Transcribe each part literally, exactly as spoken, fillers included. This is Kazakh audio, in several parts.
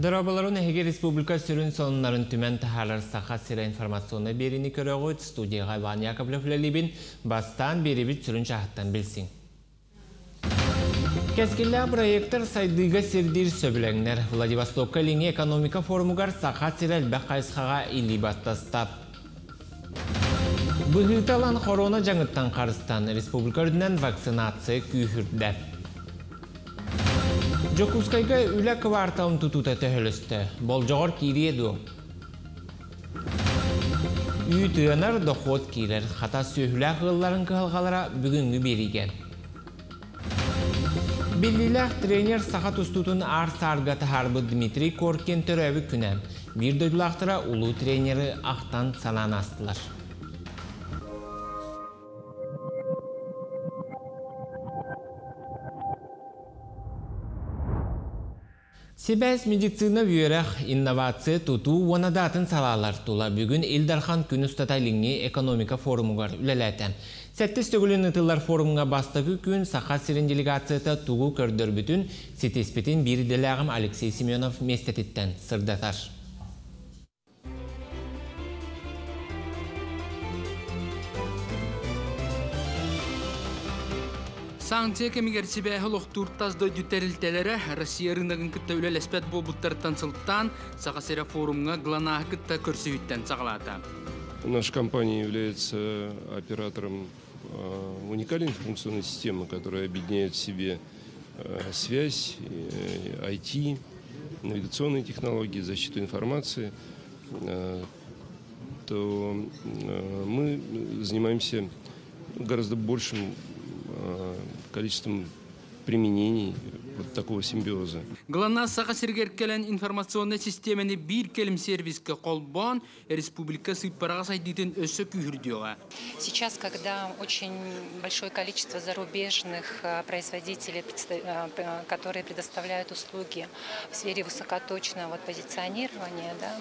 Darabaların Ege Respublika sürün sonların tümen tahalar sağa sira informasyonu berini köröğü studiyaga Van Yakovlevlelibin bastan beri bir sürün şahittan bilsin. Keskilla proyektör saydıga sirdir söbülenler Vladivostok'a linye ekonomika forumugar sağa sira elbek kaysığa ilibattastap. Bıhıtalan korona жаңıttan karıstan Respublika ödünen vaksinasiya kühürde. Jokuskayga üle kvartalın tututa töhölüstü. Boljoğor kiriyedu. Üy tığanar doxot kirer. Hata söhülə qılların kılgalara bugünkü berigen. Bellilah trener sahat ustutun ar sargata harbı Dmitri Korkin töröbü künen. Bir doydulaqtıra ulu treneri aqtan sanan astılar. Sibes medicina vyörek innovasiya tutu wanadatın salalar tula bugün Ildarhan Künüstataylingi ekonomika forumugar üleleten. Settis tögülün ıtıllar forumga bastıgı gün sağa sirin delegatsiyata tuğu kördür bütün sitespetin bir delagım Alexey Semyonov mestetitten sırdatar. Sanksiya kemigersi be holoqtur tazda düteriltelere Россия rınagın kıtta ülel espet bolbuttartan sılttan Сахасера форумга гланах кыtta көрсүһүттен сагалата. Наша компания является оператором уникальной информационной системы, которая объединяет в себе связь, ай ти, навигационные технологии, защиту информации. То мы занимаемся гораздо большим количеством применений вот такого симбиоза. Глана саға сергеркелен информационный системаны bir келим сервиске қолбан республика сыппараға сайдитын өсі күйірдеуға. Сейчас, когда очень большое количество зарубежных производителей, которые предоставляют услуги в сфере высокоточного позиционирования, да,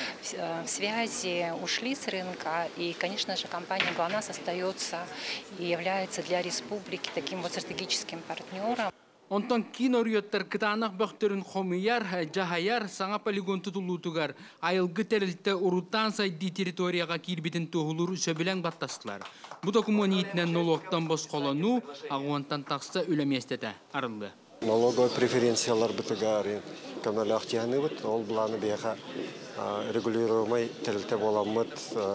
в связи, ушли с рынка, и, конечно же, компания ГЛОНАСС остается и является для республики таким вот стратегическим партнером. Ondan kin oryottар kıtanaq böktörün xomiyar, jahayar, sağa poligon tutulutugar, ayılgı teriltte urutan saydı teritoriyaga kirbitin tohulur söbülen battasılar. Bu dokumeniyetinden nologtan boz kolonu, ağuantan taqsa ölemestete arıldı. Налоговые преференциялар бытыгари, каналах тяхнывыт, ол бланы беха регулируемый тельте боламыт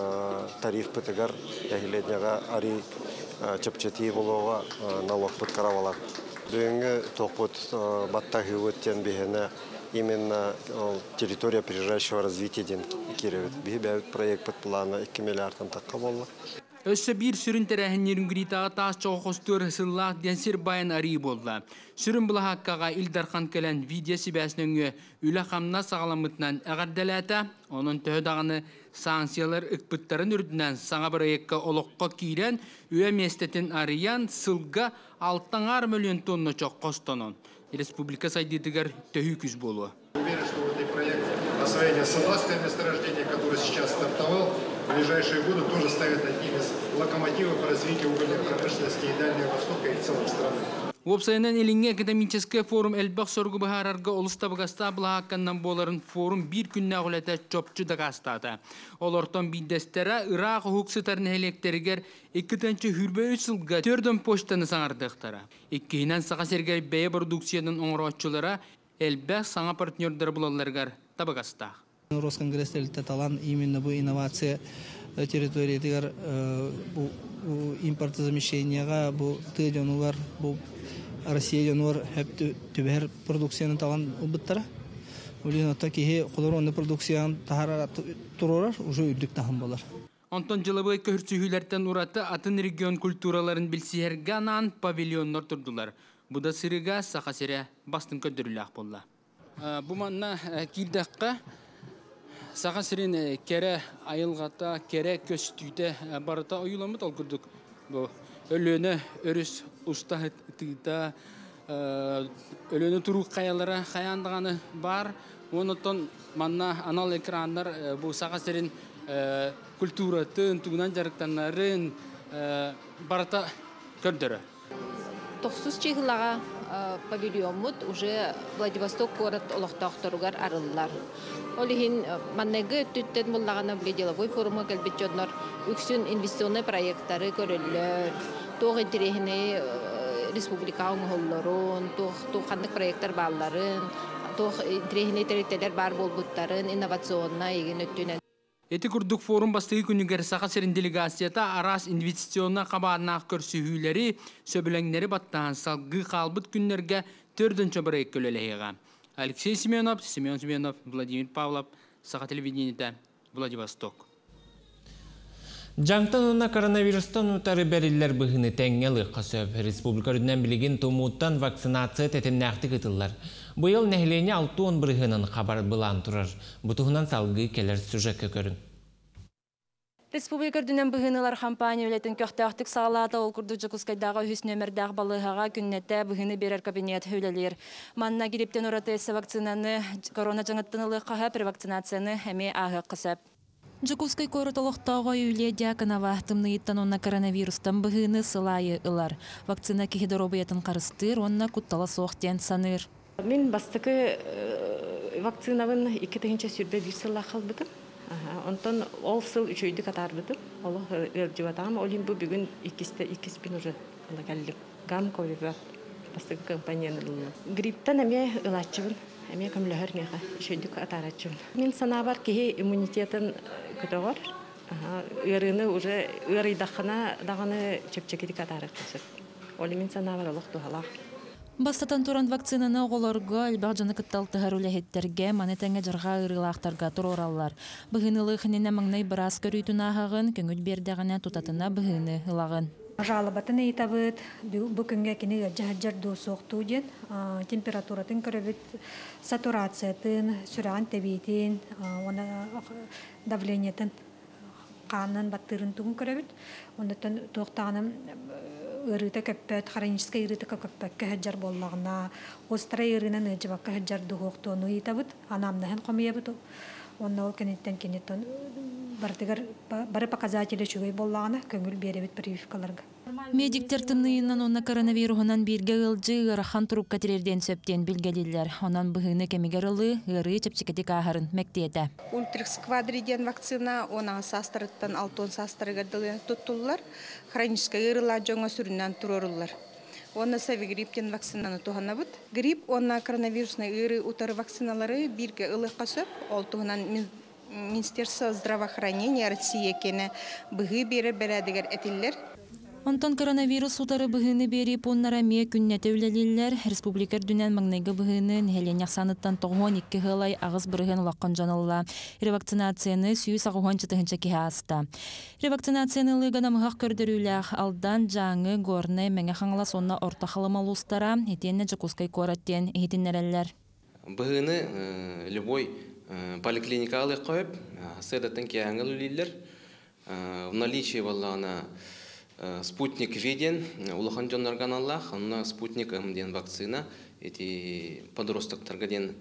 тариф бытыгар, яхилетняга ари чапчати болова налог быткаравалар. Бүгінгі тоқпыт баттағы өттен бейіне именно территория прирожающего развития ден керевет. Бейбәуіт проект бұт планы iki миллиардтан таққа болды. Өссі бір сүрін тәрәхінерін гүритаға тағыз çoğuqостыр сыллақ денсер байын арый болды. Сүрін бұла хаққаға Ildarhan кәлін видеосы бәсінің үлі қамна сағаламытынан әғардәләті, оның төхедағыны санкциялар үкпіттарын үрдінен саңа проектқа олыққа кейрен өе местетін арыян сылға алтыңар миллион тонна çoğ қостонын. Республика сайдетігер төхі күз болуы. Уверен, что вот этот проект освоения Саласское месторождение, который сейчас стартовал, в ближайшие годы тоже станет одним из локомотивов по развитию угольной промышленности и Дальнего Востока и в целом страны. Вопсайнан элинге академический форум элбак соргу бахарарга олустабыгаста булахакканнан боларын форум bir күнне агылата чопчу дагастата. Олортон биддестера Ирак хуксытарын электеригер иккитенче хүрбөй сылга төрдөн почтаны саңардыктара. Иккинен сага сергер бeye продукциянын оңроочулара элбак саңа партнердер булаларгар табыгаста. Росконгресс-телте талан именно bu инновация территориядагар bu импортозамещенияга bu тыжонугар bu Россия жонуар hep tüber produksiyanın talan ubıttara. Улин ата кихе колоронны продукциян тахара турорар уже үддүк тахым болар. Онтон жылыбы көрсүһүләрдән ураты атын регион культураларын билсиһәргәнан павильоннар турдулар. Бу да сырыга Сахасера бастын көндүрүләк булла. Бу манна кирдәккә Сахасерин кере айылгата, кере көстүдә барыта оюламыт алгырдык. Бу өлөнө өрүс уста тыта өлөнө туру каялара каяндыганы бар. Онотон манна анал экрандар бу Сахасерин культуратын, тугунан жарыктаннарын барыта көрдөрө. Тохсус чыгылага павильонмут уже Владивосток город олохтоохторугар арыллар. Олихин маннеге түттен буллагана биле деловой форумга келбет жоннор үксүн инвестиционный проекттары көрөллөр. Тоғы интерехіне республика оңғолларын, тоғы қандық проекттар балларын, тоғы интерехіне теректелер бар болбуттарын, инновационна еген өттінен. Эти курдук форум бастығы күнігер сақа серін делегацията арас инвестиционна қабарнақ көрсүйілері сөбіліңнері баттаған салғы қалбыт күннерге төрдінші бірек көлелеғеға. Алексей Семенов, Семен Семенов, Владимир Павлов, сақа телевидениеті, Владивосток. Жаңтан онна коронавирустан утары бәрілер бұғыны тәңгелі қасөп. Республика үрдінен білеген тумуттан вакцинация тәтімнәқті кытылар. Бұйыл нәхілене алты он бірғынын қабар бұлан тұрар. Бұтығынан салғы келер сюжет көкөрін. Республика үрдінен бұғынылар кампания өлетін көқтәқтік сағалата ол күрді Жакускайдағы үс нөмірдәқ балығаға күннетті бұғыны берер кабинет хөлелер. Манна керептен ұраты әсі вакцинаны корона жаңыттынылы қаға бір вакцинацияны әме ағы қысып. Жакускай коротолықтауға үйле дяканава тымныйыттан онна коронавирустан бұғыны сылайы ылар. Вакцина кехедоробиятын қарыстыр, онна куттала соқтен саныр. Мен бастықы вакцинавын екі тегінші сүрбе бір сылла қалбыдым. Онтан ол сыл үшөйді қатар бұдым. Олы өрдіватағым, олин бұл бүгін икіс бін уже кәлілік. Гам ковиват бастықы компанияны ұлына. Гриптан әме ұлатчыбын. Әме көмләһәр меха үшөйді қатар атчыбын. Мен сана бар кеге иммунитетін көтіғар. Өріні уже өрейдақына дағаны чөпчекеді қатары қысып. Олы мен сана бар олық туғалақ. Бастатан туран вакцинаны оғыларға әлбәқ жаны кытталтығар үләхеттерге, манетәңе жарға ұрылақтарға тұр оралар. Бұғынылы қынына маңнай біраз көрійтін ағығын, көңіл бердіғіне тұтатына бұғыны ылағын. Жалабатын ейтабыд, бүкінге кені жахаджар соқту ден, температуратын көрібіт, сатурациятын, сүраған тәбейтін, давлениятын қанын баттырын тұғын көрібіт. Ондықтан тоқтағаным ырыта көппөт, хронический ырыта көппөт көһәджар боллағына, остра ырынан ыжыба көһәджар дұғуқтуыны етабыд, анамнаһын қомиябыд. Онна ол кенеттен кенеттен бары показатели чугай боллағына көңіл беребіт прививкаларға. Медиктер тынныйынан онна коронавирусынан бірге ылжы ырахан тұруп кәтерерден сөптен білгелілер. Онан бұғыны кемегер ылы, ыры чепчекетік ағырын мәктеті. Ультрикс квадриден вакцина, онан састырыттан алтон састырыгардылы тұттылар, хронический ырыла жоңа сүрінен тұрорылар. Онна савигриптен вакцинаны туғана бұд. Грипп, онна коронавирусный ыры утары вакциналары бірге ылыққа сөп, ол туғынан Министерство здравоохранения России кені бұғы бері бәрәдігер әтілер. Онтан коронавирус утары бұғыны бері поннара ме күннеті өлелілер. Республикар дүнен маңнайғы бұғыны нәхелен яқсаныттан тоғуан екі ғылай ағыз бұрығын лаққан жанылла. Ревакцинацияны сүйіс ағуан чытығынша ке аста. Ревакцинацияны лыгана мұғақ көрдіріләқ алдан жаңы горны мәңе қаңла сонна орта қалымал ұстара етенне Жакускай кораттен етіннерелер. Бұғыны любой поликлиникалы қойып, сәдеттен кеяңыл үлелер. В наличии баллағына спутник виден, улахан жондарган Аллах, онна спутник әмден вакцина, эти подростактарға ден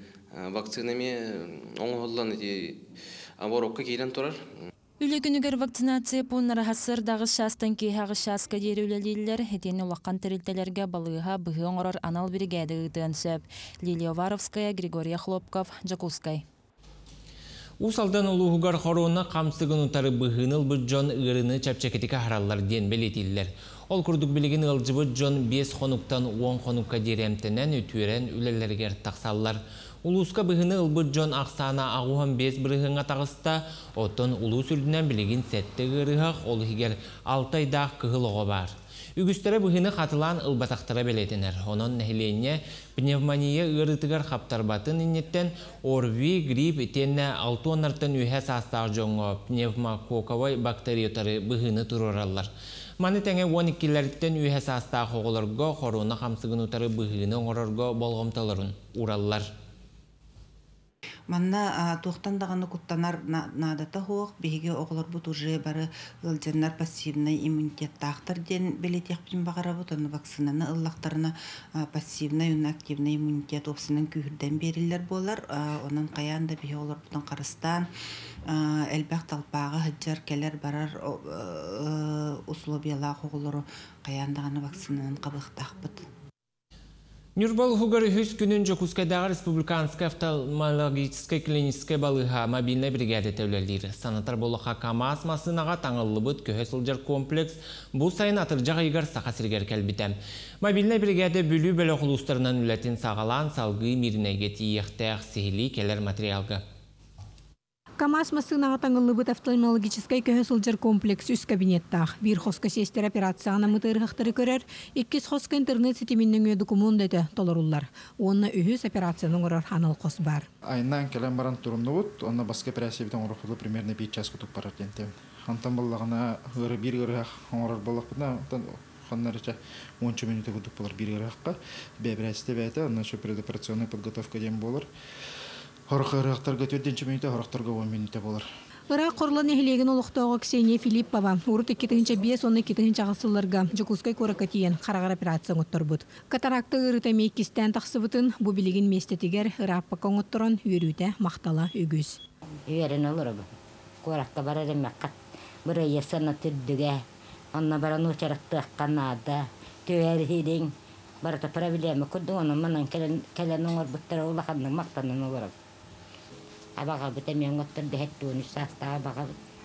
вакцинами оңғылдан эти аборокка кейден тұрар. Үлі күнігер вакцинация пуннара хасыр дағыз шастан кейхағы шасқа дері үлелейлер, хетені улаққан тірілтелерге балыға бұғы оңырар анал бригады ұйтын сөп. Лилия Варовская, Григория Хлопков, Жакускай. Усалдан улуғығар қоруына қамсығын ұтары бұғыныл бұд жон ұғырыны чапчакетікі харалар ден белетілер. Ол күрдік білеген ұлжы бұд жон бес қонуқтан он қонуққа деремтінен үтуерен үлелергер тақсалар. Улуысқа бұғыны ұлбұд жон ақсана ағуған бес бірғыңа тағыста, оттон улуыс үрдінен білеген сәтті ғырығақ олығығер алтайдақ кығылығы бар. Үгістері бұғыны қатылан ұлбатақтыра белетінер. Оның нәхілене пневмония ұрытығар қаптарбатын иннеттен орви, грипп, тенне алты оннартын үйе састағы жоңы пневмококковой бактериотары бұғыны тұроралар. Маны тәңе он иккілерден үйе састағы оғылырға қоруына қамсығын ұтары бұғыны оңырырға болғымталарын ураллар. Манна тоқтан дағаны құттанар надата хоқ, бейге оғылар бұд уже бары ылжаннар пассивный иммунитеттақтыр ден белетек бін бағара бұд, оны вакцинаны ыллақтарына пассивный, оны активный иммунитет опсының күйірден берілер болар, оның қаянда бейге олар бұдан қарыстан, әлбәқ талпағы хыджар келер барар условиялақ оғылары қаяндағаны вакцинанын қабықтақ бұд. Нюрбал хугар хүс күнін Жокускайдағы республиканская офтальмологическая клиническая балыға мобильная бригада тәулелері. Санатар болуға КамАЗ масынаға таңылы бұд көхесілдер комплекс бұл сайын атыржақ игар сақасыргер кәлбітем. Мобильная бригада бүлі бөлі құлыстарынан үләтін сағалан салғы мирінеге тиектәқ сихили келер материалға. КамАЗ масынаға таңылыбыт офтальмологический көһөсылжыр комплекс үс кабинеттах. Бир хоска сестер операцияна мытырғақтары көрер, иккис хоска интернет сетиминнің өй документ еді толырулар. Онна үхіс операцияның ұрар анал қос бар. Айнан келен баран турумны бұд, онна басқа операция бітен ұрықылы примерно бес час күтіп барар дентем. Хантан балағына ғыры бір ғырық оңырар балақ бұдна, ханнарыча он минуты бұдып болар бір ғырыққа. Бе операция бәйті, онна шо предоперационный подготовка дем болар. Хорық-ырықтарға төртінші минуты, хорықтарға он минуты болар. Ырақ қорлан эхилеген олықтауға Ксения Филиппова. Урут иккетінші бес, оны иккетінші ағысыларға Жокускай көрекатиен қарағар операция ұңыттыр бұд. Катаракты ұрыта мейкістен тақсы бұтын, бұ білеген местетігер ұраппақа ұңыттырын үйрүйті мақтала өгіз. Үйерін олыр бұ. Қораққа барар емеққат. Бұра есіні түрдіге. Онна баран ұчарықты аққанада. Түйер хейдің. Барата проблема күрді, оның мұнан кәлен ұңыр бұттары ұлақанның мақтанын олыр. Абаға бұтам ең өттірді әтті оны саста абаға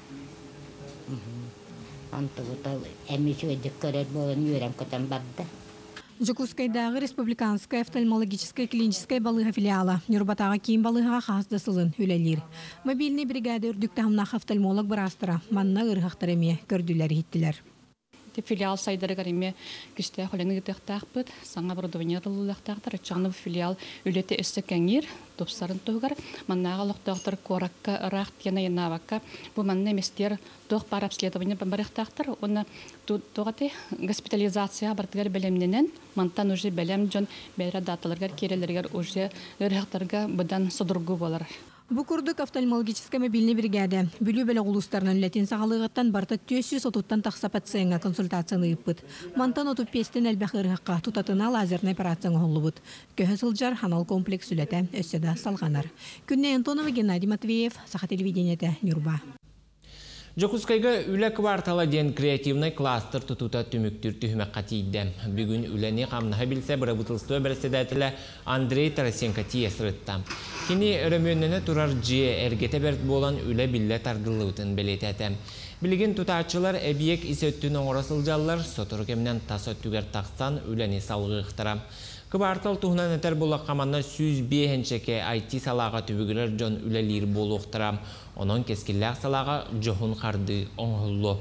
бұт. Анты бұтал әмеші өйдік көрер болын үйрен көтен барды. Жокускайдағы республиканская офтальмологическая клиническая балыға филиала. Нюрбатаға кейін балыға қаздасылын үлелер. Мобильный бригада үрдікті хамнақ офтальмолог бірастыра. Манна ұрғақтар әме көрділер еттілер. Филиал сайдары гариме күстә холаны гытыктак бит, саңа оборудование руллактактар, чаңны филиал үлете өссө кәңир, топсарын тугар, маннага локтоктор коракка рахт яна янавакка, бу манне мистер тох пар обследование бамбарыктактар, оны тугаты госпитализация бартыгар белемненен, мантан уже белем жон бәйрә даталарга керелергә уже рәхтәргә будан содургу болар. Бу курдук офтальмологическая мобильный бригада бүлү бөлө улустарынан летин сагалыгыттан барта төрт жүз отуттан такса пациентга консультацияны ыппыт. Мантан отуп пестен элбахырыкка тутатына лазерный операцияны холлубут. Көһө сылжар ханал комплекс үлете өссөдө салганар. Күнне Антонова, Геннадий Матвеев, Саха телевидениете, Нюрба. Жокускайга үлі квартала ден креативный кластер тұтута түміктір түхімі қатейді. Бүгін үләне қамнаға білсе бірі бұтылсты председателі Андрей Тарасенко тиесірітті. Кені өрөмөніне тұрар жие әргеті бәрт болан үлі білі тардылығытын білететі. Білген тұтачылар әбиек исөттін оңырасылжалар сотыр кемнен тас өттігер тақсан үләне салғы ұқтыра. Кыбартал туһунан этер була каманна сүз бейхенчеке ай ти салаға түбігілер жон үлелер болу ұқтырам. Онон кескілләк салаға жохун қарды оңғылы.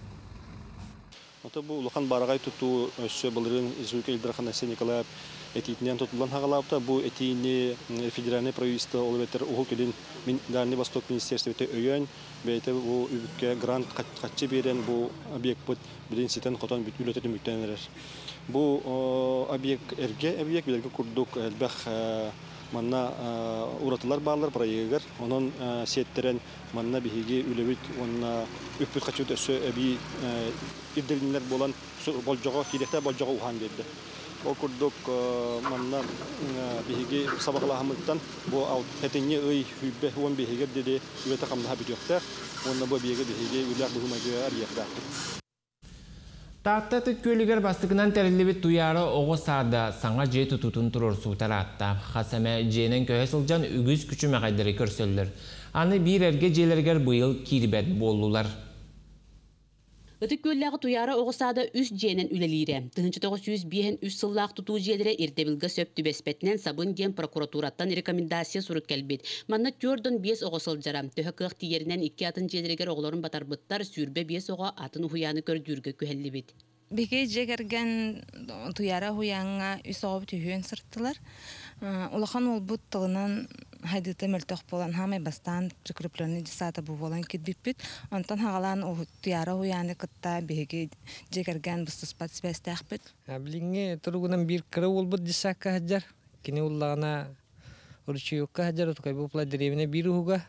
Ота бұл ұлақан барағай тұту өссө бұлырын Изуйка Илдархан Әсен Николаев этиитнен тұтылан хағалапта. Бұл этиini федеральный правительство олветер ұғыл келін Дальний Восток министерствете өйен. Бәйті бұл үбікке грант қатчы берен бұл объект бұд білін сетен қотан үлететін мүктенерер. Бұл объект әрге объект білерге күрдік әлбәқ манна уратылар бағылар проегер. Оның сеттерен манна бігеге үлевіт, онына үппіт қачуыт өсі әбей ирдерінлер болан болжоға, кейдекті болжоға ұған берді. Ол күрдік манна бігеге сабақлағымыттан бұл әтенге өй хүббе он бігегер деді үлеті қамдаға бігектер. Онына бұл бігеге бігеге үлек бұғымайгеге арияқтақтыр. Таатта түткөлігер бастығынан тәрілібет туяры оғы сарда саңа же тұтутын тұрыр сұғтар атта. Қасаме жейнен көйесілжан үгіз күчі мәғайдары көрсөлдір. Аны бір әрге жейлергер бұйыл кирбет болулар. Өтік көлләғы туяры оғысада үс жейнен үлелейре. Тығынчы тоғыз жүз бейін үс сыллақ тұту жейлері ердебілгі сөпті бәспетінен сабын ден прокуратураттан рекомендация сұрық кәлбет. Манна төрдін бес оғысыл жарам. Төхі қық тиерінен екі атын жейлергер оғыларын батарбыттар сүрбе бес оға атын хуяны көрдүргі көхелі бет. Беге жегерген туяра хуяңа үс оғып түйін сұрттылар. Улахан ол бұт тылынан хайдыты мөлтөк болан хамай бастан прикрепленный десата бу болан китбиппит. Онтан хагалан о туяра хуяны кытта беге жегерген быстыспат спестахпит. Билинге тургунан бир кыры болбут десакка хаджар. Кини уллагана урчуюкка хаджар откай бупла деревне бир хуга.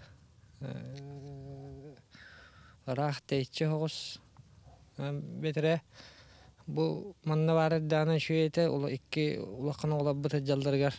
Рах тейче хогос. Бетре бу манна бары дана шуете ула икки улакана улаббыт хаджалдаргар.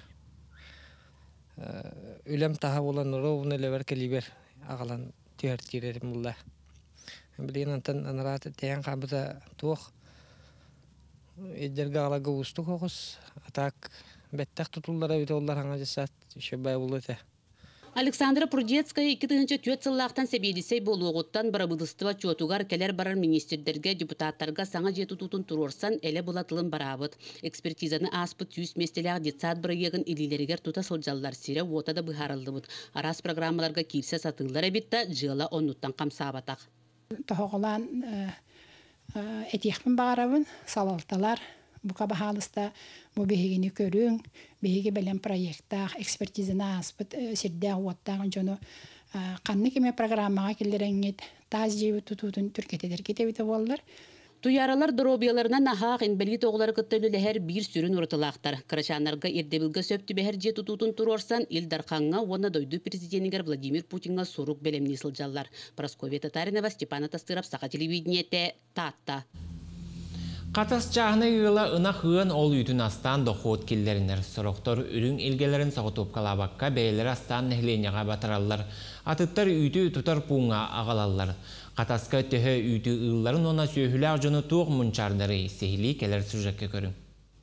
Үлем таха болан ровны левер калибер агалан түйер тирерим булла. Билин антан анарат тян кабыта тух эдерга алага усту хогус атак беттек тутуллара бите олар хаңа жасат шебай болуте. Александра Прудецкая iki тыгынчы төт сыллақтан себедисей болуғыттан барабылыстыва чотугар келер барар министрдерге, депутаттарға саңа жету тутун турорсан әлі бұлатылын барабыт. Экспертизаны аспыт түйіс местеліғ детсад бірегін илилерігер тута сылжаллар сире отада бұхарылды бұд. Арас программаларға кирсе сатылар әбітті жыла онуттан қамсабатақ. Тоғылан әтеқпін бағарабын салалталар. Бука бахалыста бу бегини көрүң, беги белен проекттах, экспертизана аспыт сирдә уаттагын жону канны кеме программага келдереңет таз жебі тутутун түркетедер кетебите боллар. Туяралар дробияларынан нахақ инбели тоғылар кыттылыләһәр бир сүрін ұрытылақтар. Крашанарға ердебілгі сөпті бәхір же тұтутын тұрорсан, Илдарханға оны дойду президентігер Владимир Путинға сорук бәлемні сылжалар. Прасковия Татаринова, Степана Тастырап, Сақа телевидениете, Татта. Қатас чағына үйіла ұна қыын ол үйтін астан доқуыт келдерінер. Сұрықтар үрін илгелерін сағытып қалабаққа бәйлер астан нәхленеға батыралар. Атыттар үйті тұтар пуңа ағалалар. Қатасқа төхі үйті ұлларын она сөйхілі ағжыны туық мұнчардары сейлі келер сүржекке көрін.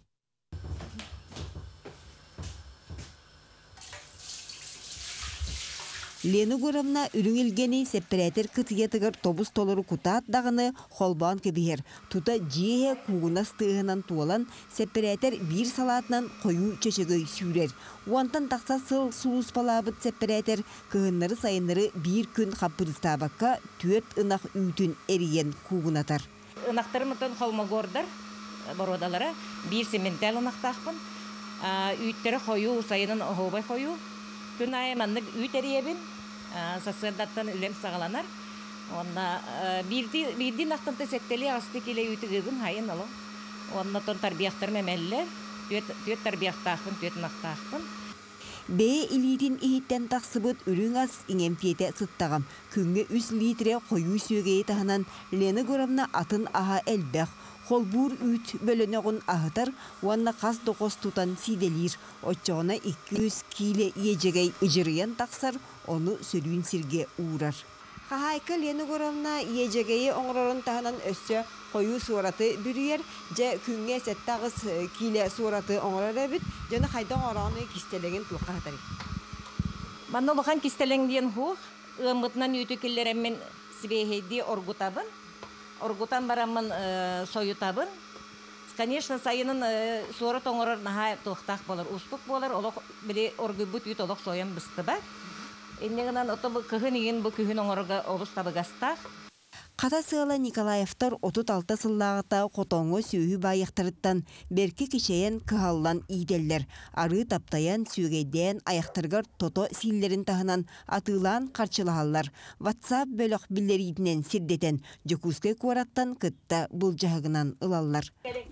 Лені көремна үріңілгені сепперәтер кытыетігір тобус толыру кутаат дағыны холбан кебігер. Тута жие куғынас тығынан туалан сепперәтер бір салатынан қою чөшігі сүйрер. Уантан тақса сыл суыз палабыт сепперәтер кығынлары сайынлары бір күн қапырыстабаққа төт ынақ үйтін әриен куғынатар. Инақтарымытын холмогордар бородалары бір сементел ынақтақпын. Үйттері қою сайынын оғобай қою. Күн айыманны үйт әребін. Сасырдаттан үлем сағаланар. Онна бірден ақтанты сәттелі асты келе үйті ғыбын хайын алу. Онна тон тарбияқтар мәмәлілер. Төт тарбияқтақпын, төт нақтақпын. Бәе илетін ихеттен тақсыбыт үрің ас иңемпиеті сұттағам. Күнге үс литре қойу сөгейі тағынан Лені көремна атын аға әлбәқ. Холбур үйт бөлінеғын ағытар, уанна қас доқос тұтан сиделер. Отчағына екі жүз киле ежегей ұжырыян тақсар, оны сөрін сірге ұғырар. Қағайқы Лені көремна ежегейі оңырарын тағынан өссі қойу суараты бүріер, жа күнге сәттағыз киле суараты оңырар әбіт, жаны қайдан орағыны кистелеген тұлқа атары. Манны олған кистелен дейін хуқ, ұмытынан үйті келлеріммен сібейхейді орғутабын. Оргутан барамын соютабын. Конечно, сайынын сора тоңорор наха тоқтақ болар, успук болар, олық біле оргыбыт үйт олық соян бысты бар. Эннегінен оты күхін еген бұл күхін оңорға обыстабы гастақ. Қата сыйла Николаевтар отут алты сыллағыта қотоңы сүйі байықтырыттан беркі кешейен кығаллан иделлер. Ары таптаян сүйгейден аяқтырғар тото силерін тағынан атылан қарчылағалар. WhatsApp бөліқ білдеридінен сирдетен жүкізге қуараттан күтті бұл жағығынан ылалар.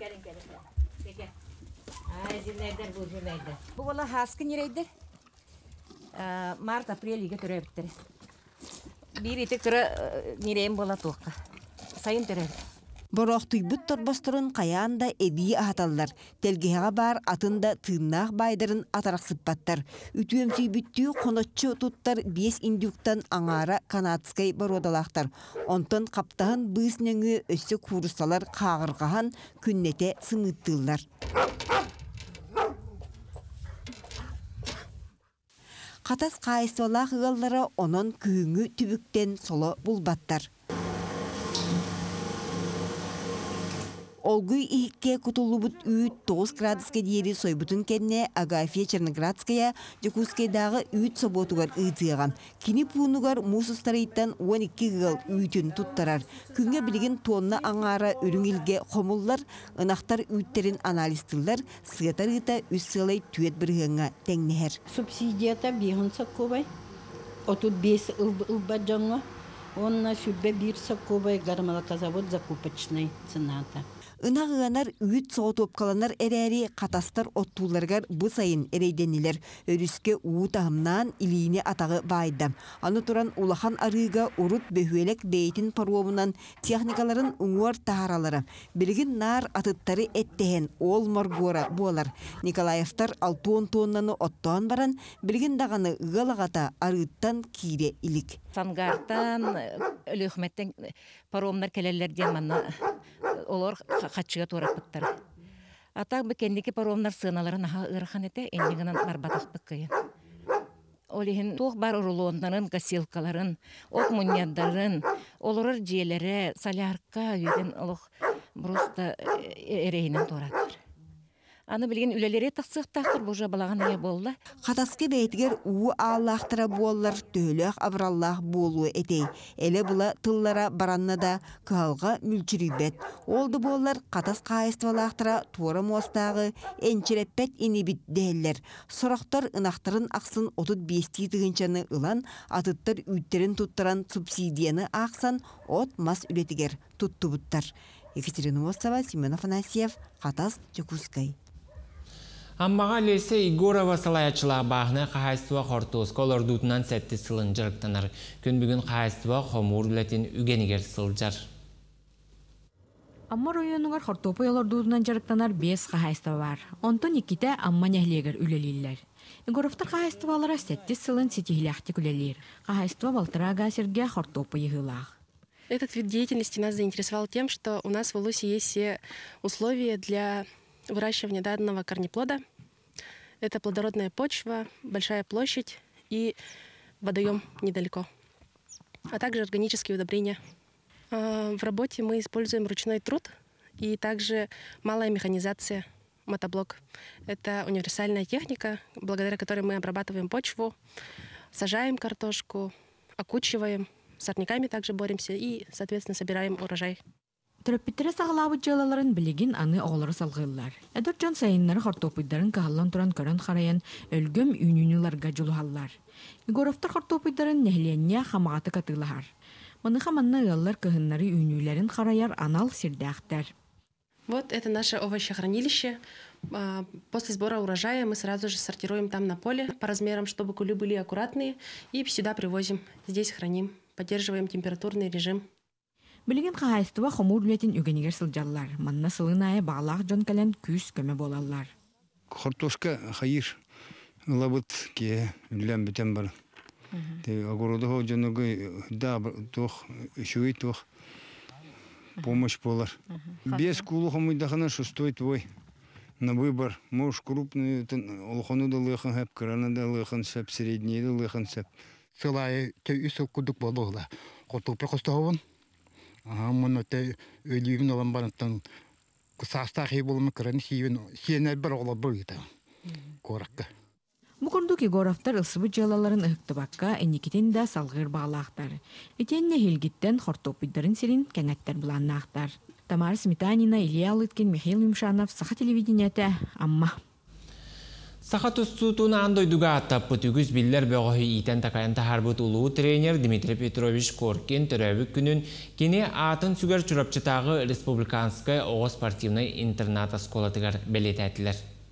Бұл ола хаскы нерейдер? Март-апрель еге түрі біттірі. Bir itik tıra nireyim bola tuğqa. Sayın törer. Boroqtuy but torbosturun qayanda ebi ahatallar. Telgeha bar atında tığnaq baydırın atarak sıppattar. Ütüyemsüy büttüy konotçu tuttar beş indüktan aŋara kanatskay barodalaqtar. Ondan kaptağın bıs nöngü össü kurusalar qağırqahan künnete sımıttıllar. Қатас қайсолақ ғыллары онын күйіңі түбіктен солы бұлбаттар. Олгуй ихке кутулубут үйт тоғыз градуске дейері сойбутын кенне Агафия Черноградская Жекускайдағы үйт соботугар ұйтығам. Кені пуынугар мусустарыйттан он екі ғыл үйтін туттарар. Күнге білген тонна аңара үріңілге қомыллар, ынақтар үйттерін аналистылар, сығатар ұйта үс сылай түйет бірғыңа тәңнехер. Субсидията бейғынса көбай. Отут бес ұлба жаңа. Онна сүрбе бір сақобай гармалака завод закупочной цената. Ынағығанар үйт соғытып қаланар әрәрі қатастар оттуларғар бұл сайын әрейденілер. Өріске уыт ағымнан илиіне атағы байды. Аны тұран улахан арыға ұрыт бөхуелек бейтін паруомынан техникаларын ұңуар тағаралары. Білгін нар атыттары әттеген ол маргора болар. Николаевтар алтуон тоннаны оттуан баран, білгін дағаны ғалағата арыттан кире илік. Сангартан, өліқметтен паруомнар келелерден манна олар қатшыға торапыттар. Атак бекендики паромнар сыналарын аха ырхан эте эндигенен барбатахпык кыйын. Олиһин туох бар рулондарын, кассилкаларын, ок муньяддарын, олорор жиелери, солярка үйден олох просто эрейинен торатыр. Аны билген үлелери тақсықтақтыр бұжа балаған ая болды. Қатасқы бәйтігер уы аллақтыра боллар төлөк абраллах болуы этей. Әлі бұла тыллара баранна да калға мүлчірібет. Олды боллар қатас қайыстывалақтыра туара мостағы энчереппет инебит дәллер. Сұрақтар ынақтарын ақсын отыз бести тығынчаны ылан, атыттар үйттерін туттаран субсидияны ақсан от мас үлетігер тұтты бұттар. Екатерина Мостова, Семен Афанасьев, Қатас, Чекускай. Аммаға лесе Игорова салаячылағы бағына қағайстыва қортуыз колордутынан сәтті сылын жырықтанар. Күн бүгін қағайстыва қомур үләтін үгенігер сылжар. Амма районуңар хортопы олордуынан жырықтанар бес қағайстыва бар. Онтон иките амма нәхлегер үлелейлер. Игоровтар қағайстывалара сәтті сылын сетихиляхти үлелер. Қағайстыва балтырага серге хортопы егылақ. Этот вид деятельности нас заинтересовал тем, что у нас в Улусе есть все условия для выращивания данного корнеплода. Это плодородная почва, большая площадь и водоем недалеко, а также органические удобрения. В работе мы используем ручной труд и также малая механизация, мотоблок. Это универсальная техника, благодаря которой мы обрабатываем почву, сажаем картошку, окучиваем, сорняками также боремся и, соответственно, собираем урожай. Тропиттері сағылабы жалаларын білеген аны оғылары салғылар. Әдір жан сайынлары хортопыдарын кағалан тұран көрін қарайын өлгім үйнініларға жолуғалар. Игоровтар хортопыдарын нәхленне қамағаты қатылығар. Мұныға манна ұялар кығынлары үйнілерін қараяр анал сирдәқтер. Вот это наше овощехранилище. После сбора урожая мы сразу же сортируем там на поле по размерам, чтобы кули были аккуратные, и сюда привозим. Здесь храним, поддерживаем температурный режим. Билеген қағайстыва қомур үлетін үгенігер сылжалар. Манна сылынайы бағлақ жон кәлен күс көмі болалар. Хортошка хайыр лабыт ке үлен бітен бар. Агороды хо жонығы да тоқ, үшуй тоқ помощь болар. Без кулу хомыйдақына шустой твой на выбор. Можешь крупный, олхону да лыхан хэп, крана да лыхан сэп, средний да лыхан сэп. Сылайы те үсі күдік болуғыла. Қортопы қостауын. Мұны те өлігін olan барынтан састақи болымы кірін сиенер бір ола бұйды. Қораққа. Мұқырдық Игоровтар ылсыбы жалаларын ұқтыбаққа әнекетен де салғыр бағалақтар. Етенне хелгеттен хортопыдарын серін кәңәттер бұланнақтар. Тамара Сметанина, Илья Алыткен, Михаил Юмшанов, Саха телевидениеті, Амма. Саха тұстуытуына андойдуға аттаппыт үгіз білдер бөғі итен такайын тахарбыт ұлуы тренер Дмитрий Петрович Коркин түрәбік күнін кене атын сүгер чүрапчытағы республиканская оғыз спортивный интерната сколатығар бәлет әтілер.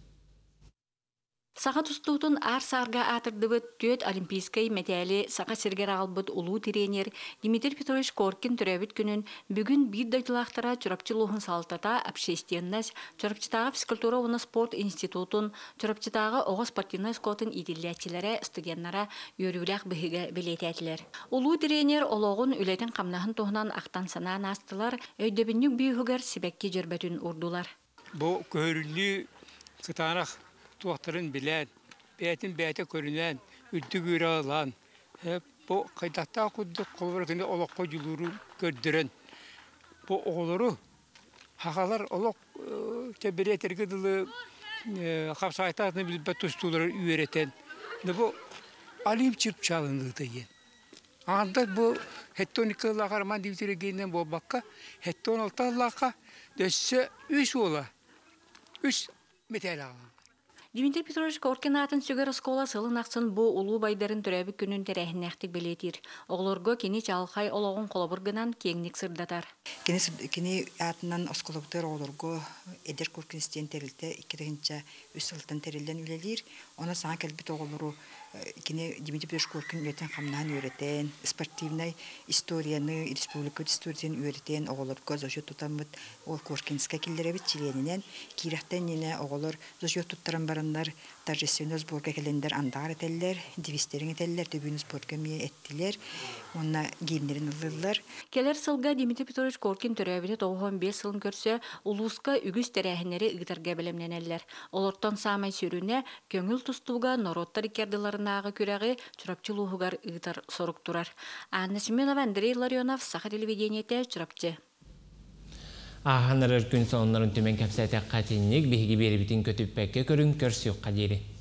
Саха тұстуытын ар-сарға атырдыбыт төт олимпийскай мәтәлі саха сергер албыт ұлу тренер Дмитрий Петрович Коркин түрәбіт күнін бүгін бір дайтылақтара чүрапчылуғын салтата общественность, чүрапчытағы физкультура оны спорт институтын, чүрапчытағы оғы спортивный скотын идилләтчілері студенттара өріләқ бігі білет әтілер. Ұлу тренер олығын үлетін қамнағын тоғынан ақтан санан астылар, өйдебіннік бүйігігер себекке жүрбәтін ұрдулар. Бұл көрілі қытанақ туақтарын білән, бәйтін бәйті көрінен, үдді көрі алан. Бұл қайдақта құддық қолбарқында олыққа жүлірі көрдірін. Бұл оғылыры, хақалар олық тәбіретергі дылы қапсайтатыны білбәт тұстулары үйеретен. Бұл алим чырп чалынды дейін. Аңдақ бұл хеттоникалға қарман дейбітірегенен бұл баққа, хеттон алталлаққа дөссі үш ола, үш метәл ағын. Дмитрий Петрович Коркин атын сүгер оскола сылын ақсын бұ ұлу байдарын түрәбі күнін тәрәхінәқтік білетір. Оғылырғы кені чалқай олығын қолабырғынан кеңнік сырдатар. Кені атынан осколабытыр оғылырғы әдер Коркинстен тәрілді, икедігінші үс сылтын тәрілден үлелер. Она саң кәлбіт оғылыры кені Дмитрий Петрович Коркин өйтен қамнан өретен, спортивнай историяны, республикат историян өретен оғылырғы зөшет тұтамыд ол Коркинскай келдері бит чиленінен, кейрақтен нені оғылыр зөшет тұттаран баран бараннар торжественный сборга келендер андагар этеллер, девистерин этеллер, төбүн сборга мие эттилер, онна гийимдерин ылылар. Келер сылга Дмитрий Петрович Коркин төрөбүнө тоғон беш сылын көрсө, улуска үгүс терәһинери ыгытарга белемненелер. Олортон самай сүрүнө көңүл тустууга нороттар икердиларынагы күрәги чурапчылуугар ыгытар соруктурар. Анна Семенова, Андрей Ларионов, Саха телевидениете, чурапчы. Аханырыр күн сонларын түмен кәпсәтек қатинник, бігі бері бітін көтіп бәкке көрін көрсіуq қадері.